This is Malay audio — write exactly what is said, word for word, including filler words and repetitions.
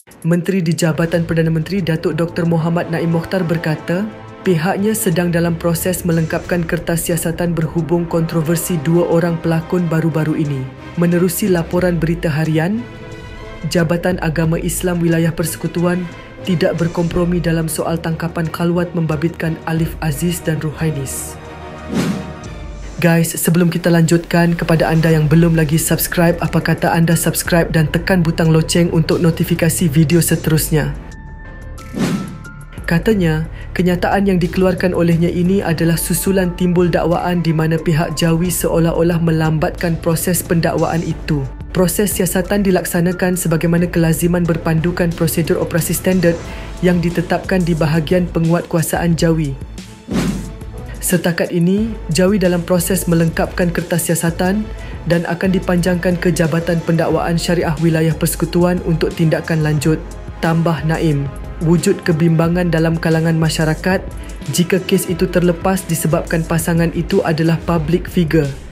Menteri di Jabatan Perdana Menteri Datuk Doktor Mohammad Naim Mokhtar berkata, pihaknya sedang dalam proses melengkapkan kertas siasatan berhubung kontroversi dua orang pelakon baru-baru ini. Menerusi laporan Berita Harian, Jabatan Agama Islam Wilayah Persekutuan tidak berkompromi dalam soal tangkapan khalwat membabitkan Alif Aziz dan Ruhainis. Guys, sebelum kita lanjutkan, kepada anda yang belum lagi subscribe, apa kata anda subscribe dan tekan butang loceng untuk notifikasi video seterusnya. Katanya, kenyataan yang dikeluarkan olehnya ini adalah susulan timbul dakwaan di mana pihak Jawi seolah-olah melambatkan proses pendakwaan itu. Proses siasatan dilaksanakan sebagaimana kelaziman berpandukan prosedur operasi standard yang ditetapkan di bahagian penguatkuasaan Jawi. Setakat ini, Jawi dalam proses melengkapkan kertas siasatan dan akan dipanjangkan ke Jabatan Pendakwaan Syariah Wilayah Persekutuan untuk tindakan lanjut. Tambah Naim, wujud kebimbangan dalam kalangan masyarakat jika kes itu terlepas disebabkan pasangan itu adalah public figure.